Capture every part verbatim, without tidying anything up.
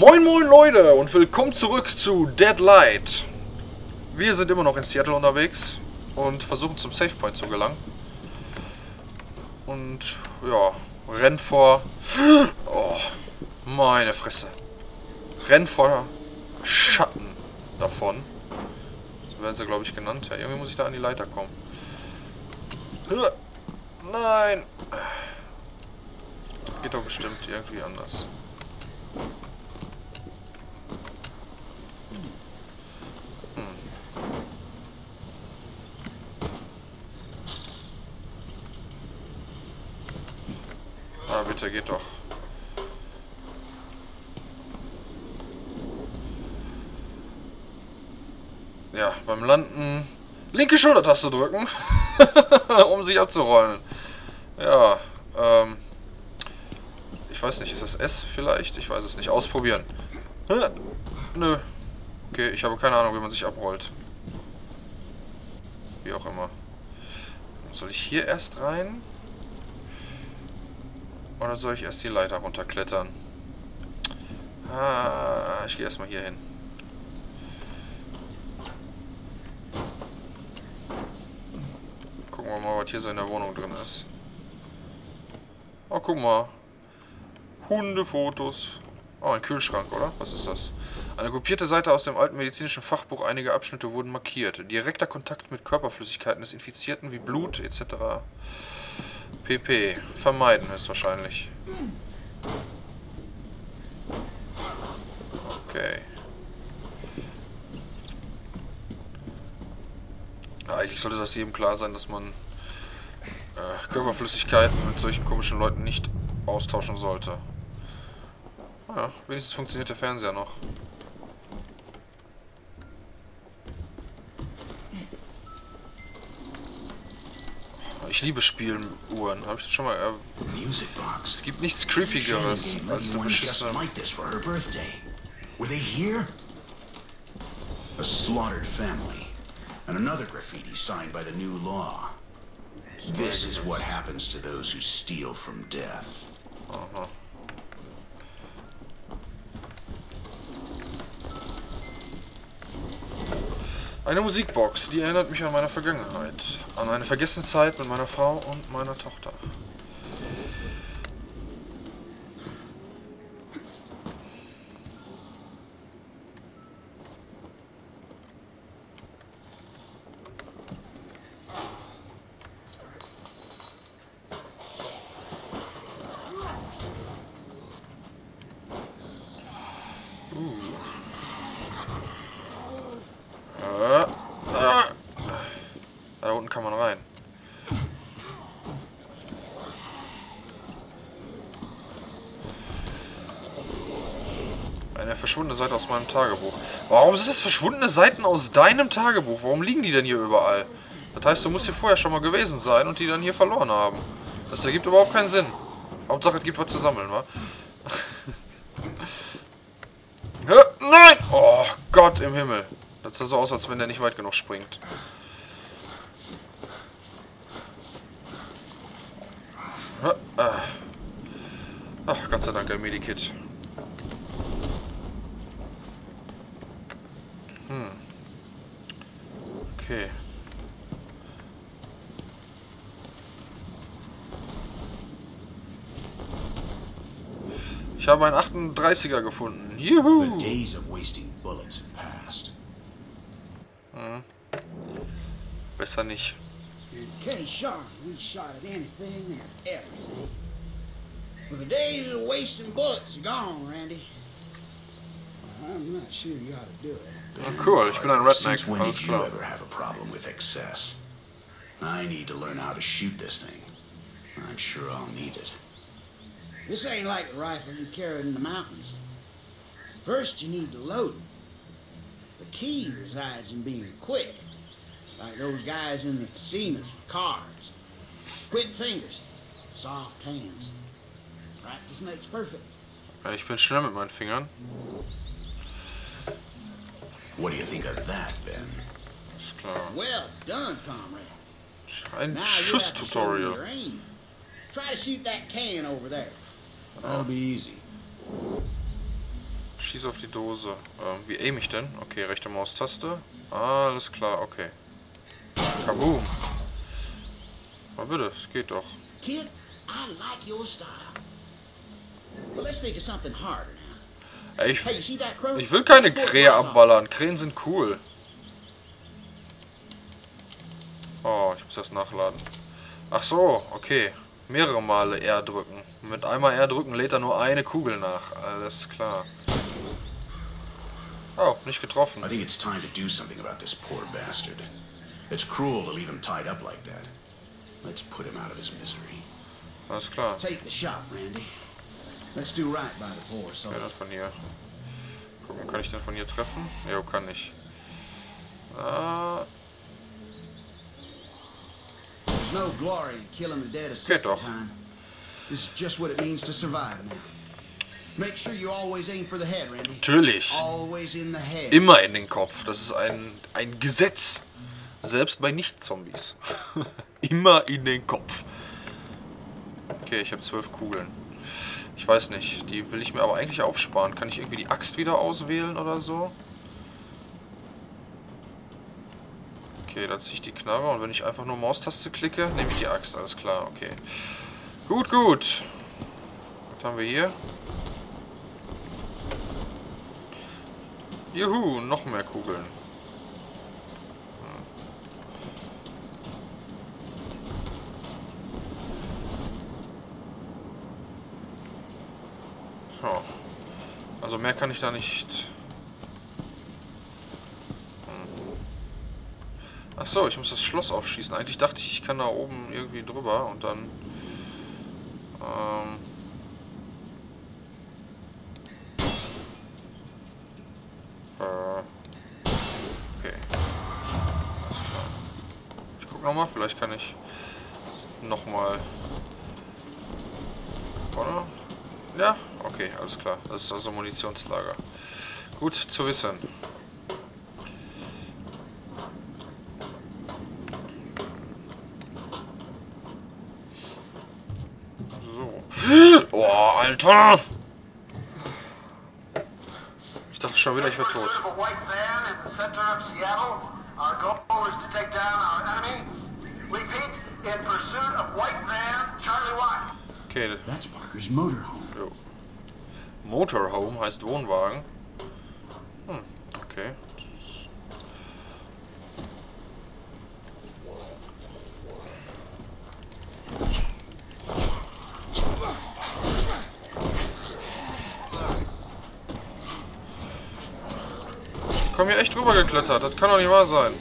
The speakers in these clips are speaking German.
Moin moin Leute und willkommen zurück zu Dead Light. Wir sind immer noch in Seattle unterwegs und versuchen zum Save Point zu gelangen. Und ja, rennen vor... Oh, meine Fresse. Rennen vor Schatten davon. So werden sie, glaube ich, genannt. Ja, irgendwie muss ich da an die Leiter kommen. Nein! Geht doch bestimmt irgendwie anders. Hm. Ah, bitte, geht doch. Ja, beim Landen linke Schultertaste drücken, um sich abzurollen. Ja, ähm... ich weiß nicht, ist das S vielleicht? Ich weiß es nicht. Ausprobieren. Nö. Okay, ich habe keine Ahnung, wie man sich abrollt. Wie auch immer. Soll ich hier erst rein? Oder soll ich erst die Leiter runterklettern? Ah, ich gehe erstmal hier hin. Gucken wir mal, was hier so in der Wohnung drin ist. Oh, guck mal. Hundefotos. Oh, ein Kühlschrank, oder? Was ist das? Eine kopierte Seite aus dem alten medizinischen Fachbuch. Einige Abschnitte wurden markiert. Direkter Kontakt mit Körperflüssigkeiten des Infizierten wie Blut et cetera. pp. Vermeiden ist wahrscheinlich. Okay. Eigentlich sollte das jedem klar sein, dass man äh, Körperflüssigkeiten mit solchen komischen Leuten nicht austauschen sollte. Ja, wenigstens funktioniert der Fernseher noch. Ich liebe Spieluhren. Habe ich das schon mal... Äh, es gibt nichts Creepigeres als eine beschissene... Were they here? A slaughtered family and another graffiti signed by the new law. This is what happens to those who steal from death. Aha. Eine Musikbox, die erinnert mich an meine Vergangenheit. An eine vergessene Zeit mit meiner Frau und meiner Tochter. Da unten kann man rein. Eine verschwundene Seite aus meinem Tagebuch. Warum sind das verschwundene Seiten aus deinem Tagebuch? Warum liegen die denn hier überall? Das heißt, du musst hier vorher schon mal gewesen sein und die dann hier verloren haben. Das ergibt überhaupt keinen Sinn. Hauptsache, es gibt was zu sammeln, wa? Nein! Oh Gott im Himmel. Das sah so aus, als wenn der nicht weit genug springt. Ach, Gott sei Dank, ein Medikit. Hm. Okay. Ich habe einen achtunddreißiger gefunden. Juhu! Hm. Besser nicht. Okay, Sean, we shot at anything and everything. Well, the days of wasting bullets are gone, Randy. I'm not sure you ought to do it. Oh, cool, ich bin ein Redneck, Since when alles did you klar. ever have a problem with excess? I need to learn how to shoot this thing. I'm sure I'll need it. This ain't like the rifle you carried in the mountains. First, you need to load it. The key resides in being quick, like those guys in the casinos with cards. Quick fingers, soft hands. Practice makes perfect. Ja, ich bin schnell mit meinen Fingern. What do you think of that, Ben? Ist klar. Well done, comrade. Ein Now you have to show me Schuss-Tutorial. your aim. Try to shoot that can over there. That'll be easy. Schieß auf die Dose. Ähm, wie aim ich denn? Okay, rechte Maustaste. Alles klar, okay. Kaboom. Mal bitte, es geht doch. Kid, I like your style. But let's think of something harder now. Ey, ich, Hey, you see that crow? ich will keine Krähe abballern. Krähen sind cool. Oh, ich muss das nachladen. Ach so, okay. Mehrere Male R drücken. Mit einmal R drücken lädt er nur eine Kugel nach. Alles klar. Oh, nicht getroffen. I think it's time to do something about this poor bastard. It's cruel to leave him tied up like that. Let's put him out of his misery. Alles klar. Take the shot, Randy. Let's do right by the poor soul. Ja, das von hier. Gucken, kann ich den von hier treffen? Jo, kann ich. Ah, There's no glory in killing the dead a geht second doch. time. This is just what it means to survive now. Make sure you always aim for the head, Randy. Natürlich. Always in the head. Immer in den Kopf. Das ist ein, ein Gesetz. Selbst bei Nicht-Zombies. Immer in den Kopf. Okay, ich habe zwölf Kugeln. Ich weiß nicht. Die will ich mir aber eigentlich aufsparen. Kann ich irgendwie die Axt wieder auswählen oder so? Okay, da ziehe ich die Knarre und wenn ich einfach nur Maustaste klicke, nehme ich die Axt. Alles klar, okay. Gut, gut. Was haben wir hier? Juhu, noch mehr Kugeln. Ja. Also mehr kann ich da nicht... Ach so, ich muss das Schloss aufschießen. Eigentlich dachte ich, ich kann da oben irgendwie drüber und dann... Ähm... Äh... Okay. Alles klar. Ich guck nochmal, vielleicht kann ich nochmal... Oder? Ja, okay, alles klar. Das ist also Munitionslager. Gut zu wissen. Oh, Alter! Ich dachte schon wieder, ich wäre tot. Okay. That's Parker's motorhome. Jo. Motorhome heißt Wohnwagen. Hm, okay. Ich komme hier echt rüber geklettert, das kann doch nicht wahr sein.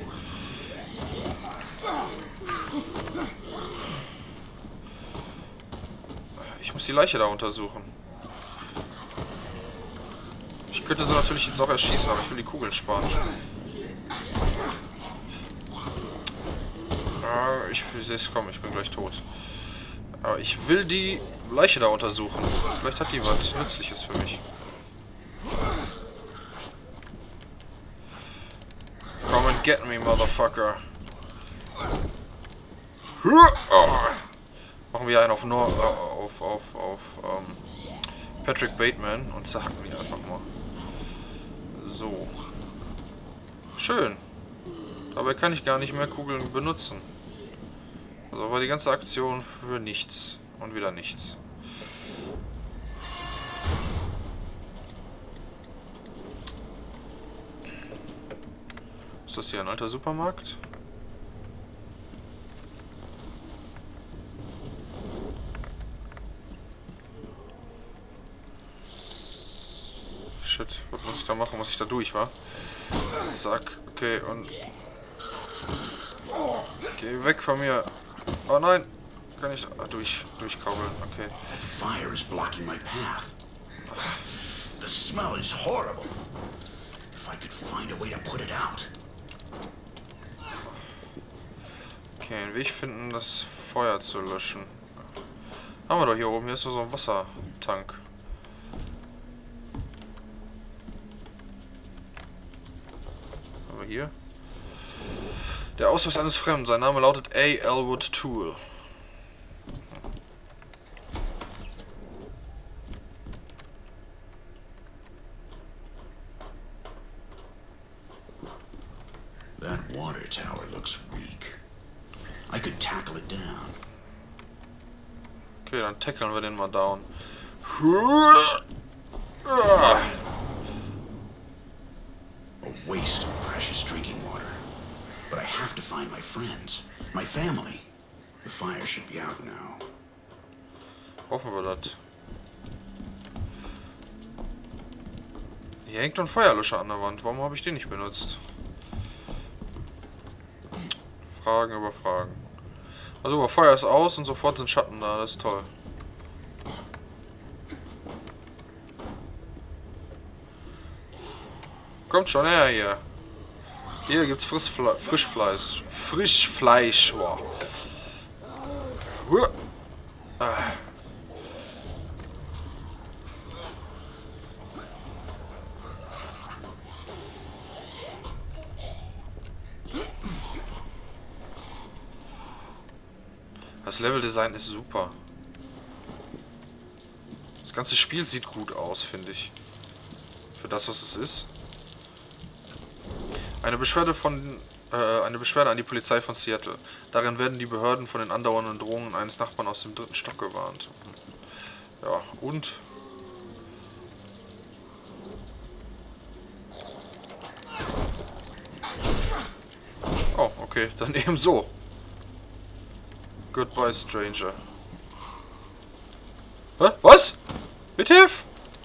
Ich muss die Leiche da untersuchen. Ich könnte sie natürlich jetzt auch erschießen, aber ich will die Kugeln sparen. Ah, ich sehe es, komm, ich bin gleich tot. Aber ich will die Leiche da untersuchen. Vielleicht hat die was Nützliches für mich. Come and get me, motherfucker. Oh. Machen wir einen auf, Nor auf, auf, auf ähm, Patrick Bateman und zerhacken die einfach mal. So. Schön. Dabei kann ich gar nicht mehr Kugeln benutzen. Also war die ganze Aktion für nichts. Und wieder nichts. Ist das hier ein alter Supermarkt? Shit, was muss ich da machen? Muss ich da durch, wa? Zack, okay, und... Geh weg von mir. Oh nein! Kann ich da durch, durchkaubeln, okay. The fire is blocking my path. The smell is horrible. If I could find a way to put it out. Okay, einen Weg finden, das Feuer zu löschen. Haben wir doch hier oben. Hier ist so ein Wassertank. Aber hier. Der Ausweis eines Fremden. Sein Name lautet A. Elwood Toole. That water tower looks weak. I could tackle it down. Okay, dann tackeln wir den mal down. A waste of precious drinking water. But I have to find my friends, my family. The fire should be out now. Hoffen wir das. Hier hängt doch ein Feuerlöscher an der Wand. Warum habe ich den nicht benutzt? Fragen über Fragen. Also, Feuer ist aus und sofort sind Schatten da. Das ist toll. Kommt schon her hier. Hier gibt's Frischfle Frischfleisch. Frischfleisch. Wow. Huh. Ah. Das Leveldesign ist super. Das ganze Spiel sieht gut aus, finde ich. Für das, was es ist. Eine Beschwerde von äh, eine Beschwerde an die Polizei von Seattle. Darin werden die Behörden von den andauernden Drohungen eines Nachbarn aus dem dritten Stock gewarnt. Ja, und? Oh, okay, dann eben so. Goodbye, Stranger. Hä? Was? Mit Hilfe?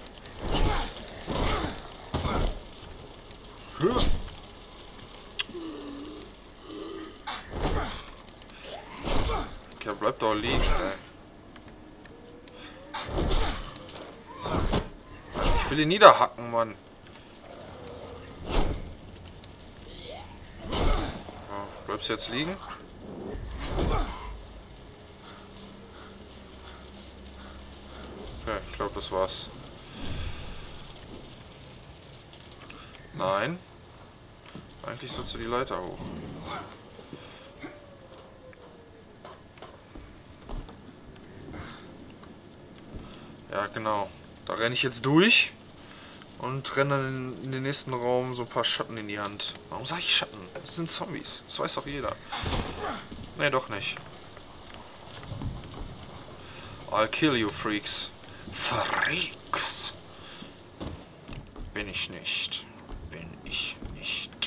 Okay, bleibt doch liegen, ey. Ich will ihn niederhacken, Mann. Ja, bleibst du jetzt liegen? Okay, ich glaube, das war's. Nein. Eigentlich sollst du die Leiter hoch. Ja, genau. Da renne ich jetzt durch und renne dann in den nächsten Raum so ein paar Schatten in die Hand. Warum sage ich Schatten? Das sind Zombies. Das weiß doch jeder. Nee, doch nicht. I'll kill you, Freaks. Freaks. Bin ich nicht. Bin ich nicht.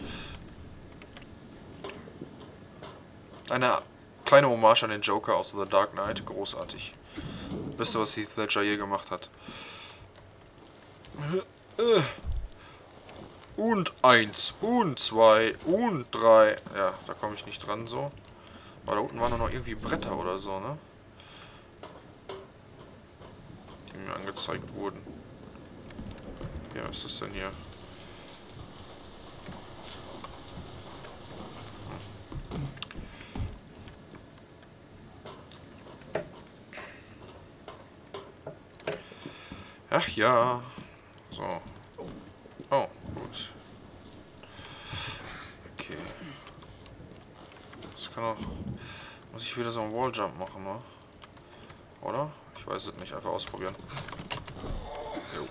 Eine kleine Hommage an den Joker aus The Dark Knight. Großartig. Beste, was Heath Ledger je gemacht hat. Und eins. Und zwei. Und drei. Ja, da komme ich nicht dran so. Aber da unten waren noch irgendwie Bretter oder so, ne? Die mir angezeigt wurden. Ja, was ist das denn hier? Ach ja. So. Oh, gut. Okay. Das kann auch... Muss ich wieder so einen Walljump machen, ne? Oder? Ich weiß es nicht. Einfach ausprobieren. Jo.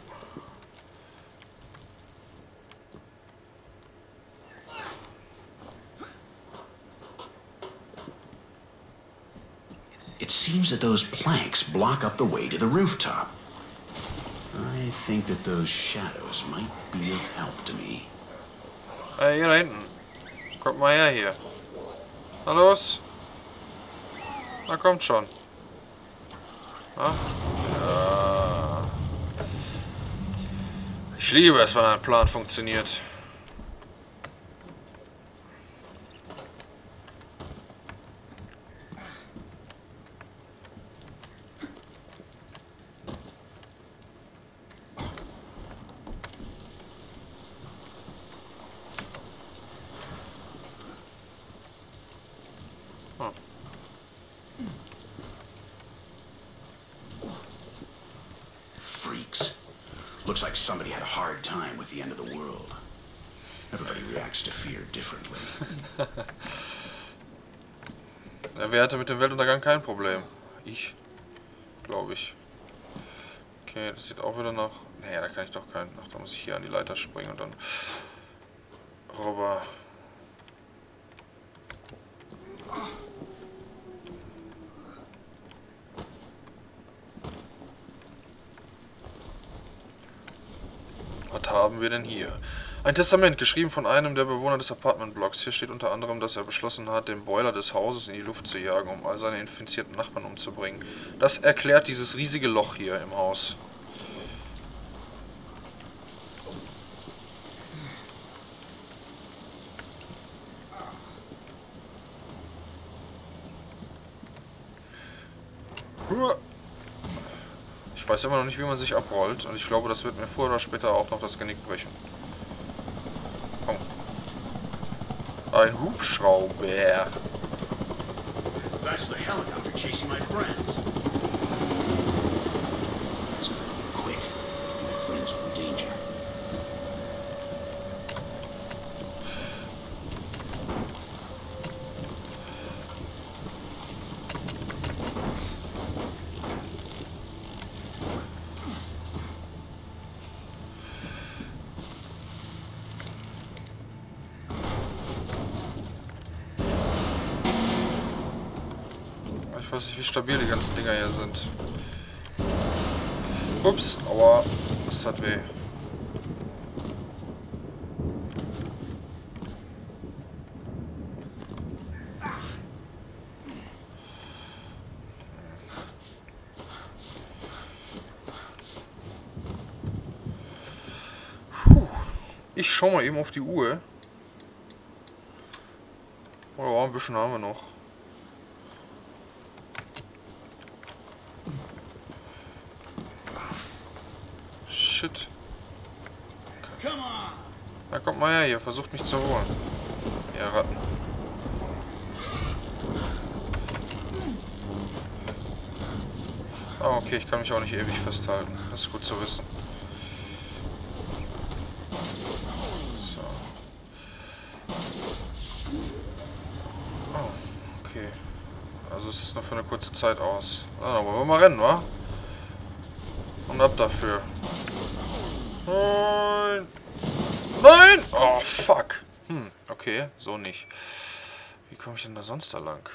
It seems that those planks block up the way to the rooftop. I think that those shadows might be of help to me. Hey, hier da hinten. Kommt mal her hier. Na los. Na kommt schon. Na? Ja. Ich liebe es, wenn ein Plan funktioniert. Freaks. Looks like somebody had a hard time with the end of the world. Everybody reacts to fear differently. Ja, wer hatte mit dem Weltuntergang kein Problem? Ich. Glaube ich. Okay, das sieht auch wieder nach... Naja, da kann ich doch keinen... Ach, da muss ich hier an die Leiter springen und dann... rüber. Was haben wir denn hier? Ein Testament, geschrieben von einem der Bewohner des Apartmentblocks. Hier steht unter anderem, dass er beschlossen hat, den Boiler des Hauses in die Luft zu jagen, um all seine infizierten Nachbarn umzubringen. Das erklärt dieses riesige Loch hier im Haus. Ich weiß immer noch nicht, wie man sich abrollt. Und ich glaube, das wird mir früher oder später auch noch das Genick brechen. Oh. Ein Hubschrauber. That's the helicopter chasing my friends. Let's quit. My friends are in danger. Ich weiß nicht, wie stabil die ganzen Dinger hier sind. Ups, aua, das tat weh. Puh. Ich schau mal eben auf die Uhr. Oh, ein bisschen haben wir noch. Shit. Na, kommt mal her hier, versucht mich zu holen. Ihr Ratten. Ah, okay, ich kann mich auch nicht ewig festhalten. Das ist gut zu wissen. So. Oh, okay. Also es ist nur für eine kurze Zeit aus. Ah, dann wollen wir mal rennen, wa? Und ab dafür. Nein! Nein! Oh, fuck! Hm, okay, so nicht. Wie komme ich denn da sonst da lang?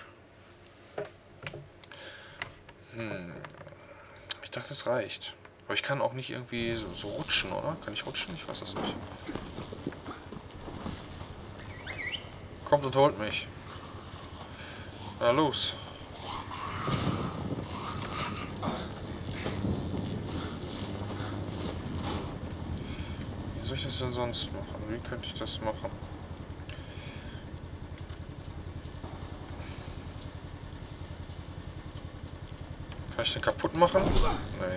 Hm. Ich dachte, es reicht. Aber ich kann auch nicht irgendwie so, so rutschen, oder? Kann ich rutschen? Ich weiß das nicht. Kommt und holt mich. Na los. Wie soll ich das denn sonst machen? Wie könnte ich das machen? Kann ich den kaputt machen? Nee.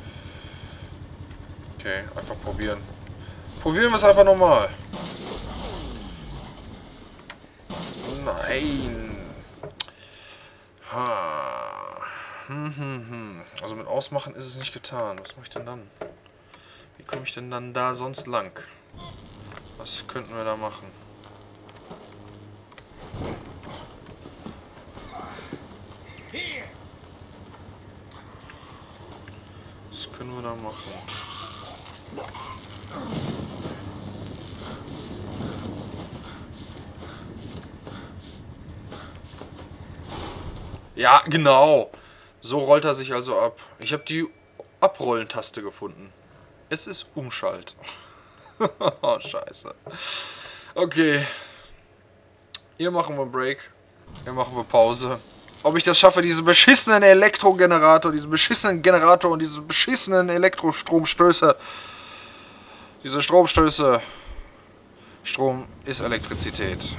Okay, einfach probieren. Probieren wir es einfach nochmal. Nein. Ha. Hm, hm, hm. Also mit Ausmachen ist es nicht getan. Was mache ich denn dann? Wie komme ich denn dann da sonst lang? Was könnten wir da machen? Was können wir da machen? Ja, genau. So rollt er sich also ab. Ich habe die Abrollen-Taste gefunden. Es ist Umschalt. Oh, scheiße. Okay. Hier machen wir einen Break. Hier machen wir Pause. Ob ich das schaffe, diesen beschissenen Elektrogenerator, diesen beschissenen Generator und diese beschissenen Elektrostromstöße. Diese Stromstöße. Strom ist Elektrizität.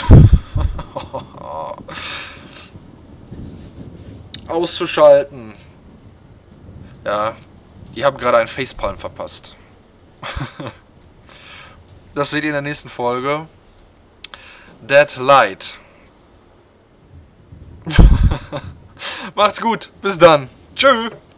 Auszuschalten. Ja, ihr habt gerade einen Facepalm verpasst. Das seht ihr in der nächsten Folge. Dead Light. Macht's gut. Bis dann. Tschüss.